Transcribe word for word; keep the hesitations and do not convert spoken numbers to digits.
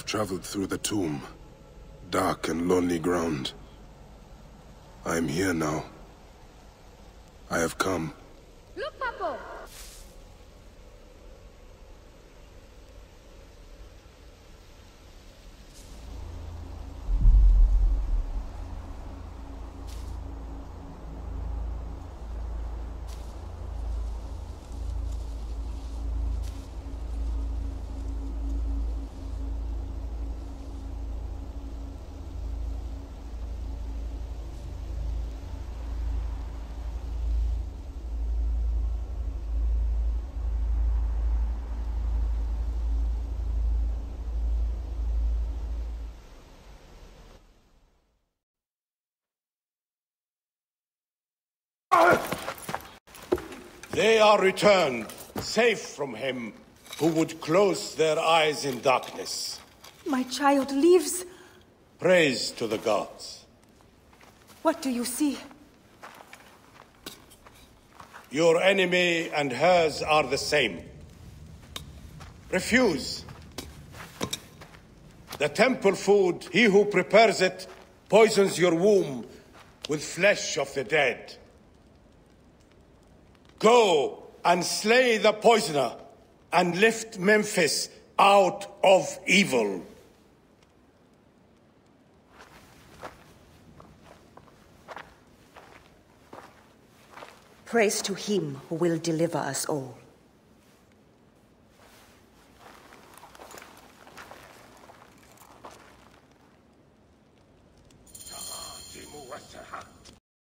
traveled through the tomb. Dark and lonely ground. I am here now. I have come. Look, Papo! They are returned, safe from him who would close their eyes in darkness. My child lives! Praise to the gods. What do you see? Your enemy and hers are the same. Refuse. The temple food, he who prepares it, poisons your womb with flesh of the dead. Go and slay the poisoner, and lift Memphis out of evil. Praise to him who will deliver us all.